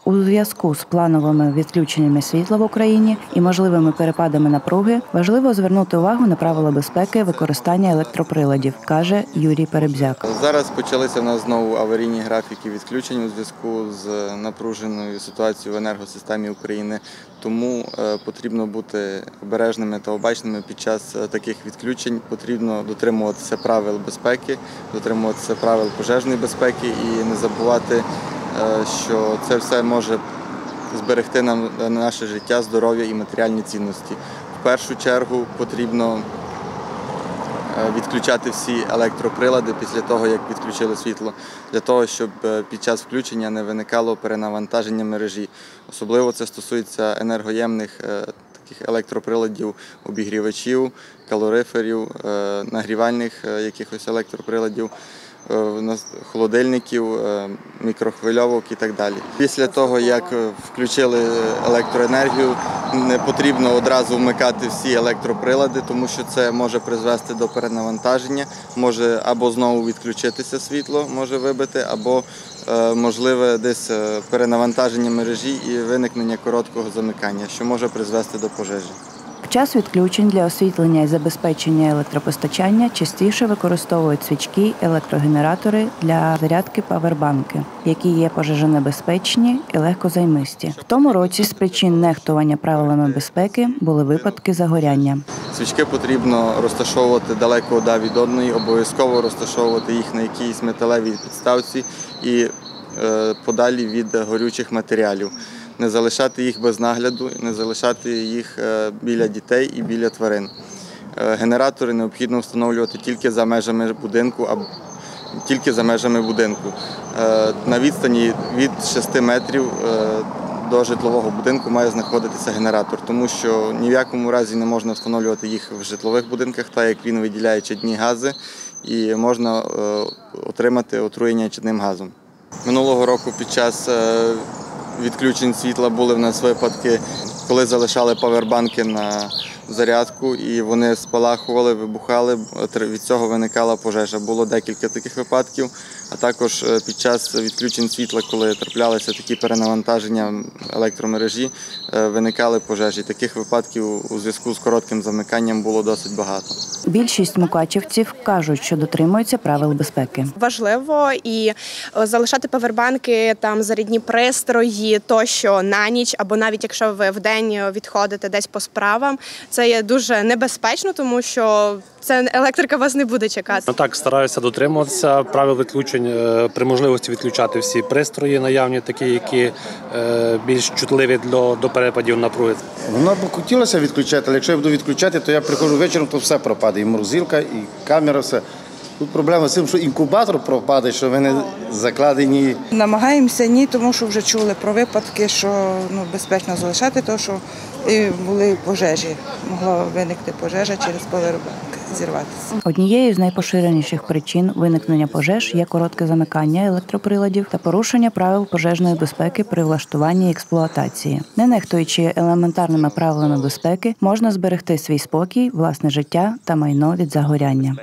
У зв'язку з плановими відключеннями світла в Україні і можливими перепадами напруги важливо звернути увагу на правила безпеки використання електроприладів, каже Юрій Перебзяк. Зараз почалися в нас знову аварійні графіки відключень у зв'язку з напруженою ситуацією в енергосистемі України. Тому потрібно бути обережними та обачними під час таких відключень. Потрібно дотримуватися правил безпеки, дотримуватися правил пожежної безпеки і не забувати, що це все може зберегти нам наше життя, здоров'я і матеріальні цінності. В першу чергу потрібно відключати всі електроприлади після того, як відключили світло, для того, щоб під час включення не виникало перенавантаження мережі. Особливо це стосується енергоємних таких електроприладів, обігрівачів, калориферів, нагрівальних якихось електроприладів, холодильників, мікрохвильовок і так далі. Після того, як включили електроенергію, не потрібно одразу вмикати всі електроприлади, тому що це може призвести до перенавантаження, може або знову відключитися світло, може вибити, або можливе десь перенавантаження мережі і виникнення короткого замикання, що може призвести до пожежі. В час відключень для освітлення і забезпечення електропостачання частіше використовують свічки, електрогенератори для зарядки павербанки, які є пожежонебезпечні і легкозаймисті. В тому році з причин нехтування правилами безпеки були випадки загоряння. Свічки потрібно розташовувати далеко від одної, обов'язково розташовувати їх на якійсь металевій підставці і подалі від горючих матеріалів. Не залишати їх без нагляду, не залишати їх біля дітей і біля тварин. Генератори необхідно встановлювати тільки за межами будинку. На відстані від 6 метрів до житлового будинку має знаходитися генератор, тому що ні в якому разі не можна встановлювати їх в житлових будинках, так як він виділяє чадні гази і можна отримати отруєння чадним газом. Минулого року під час відключень світла були в нас випадки, коли залишали павербанки на зарядку і вони спалахували, вибухали, від цього виникала пожежа. Було декілька таких випадків, а також під час відключень світла, коли траплялися такі перенавантаження електромережі, виникали пожежі. Таких випадків у зв'язку з коротким замиканням було досить багато. Більшість мукачівців кажуть, що дотримуються правил безпеки. Важливо і залишати павербанки, зарядні пристрої тощо на ніч, або навіть якщо ви вдень відходите десь по справам. Це є дуже небезпечно, тому що електрика вас не буде чекати. Так, стараюся дотримуватися правил відключень, при можливості відключати всі пристрої наявні, такі, які більш чутливі до перепадів напруги. Воно б хотілося відключати, але якщо я буду відключати, то я приходжу вечором, то все пропаде, і морозилка, і камера, все. Тут проблема з тим, що інкубатор пропаде, що вони закладені. Намагаємося ні, тому що вже чули про випадки, що безпечно залишати, тому що були пожежі. Могла виникти пожежа через павербанк, зірватися. Однією з найпоширеніших причин виникнення пожеж є коротке замикання електроприладів та порушення правил пожежної безпеки при влаштуванні експлуатації. Не нехтуючи елементарними правилами безпеки, можна зберегти свій спокій, власне життя та майно від загоряння.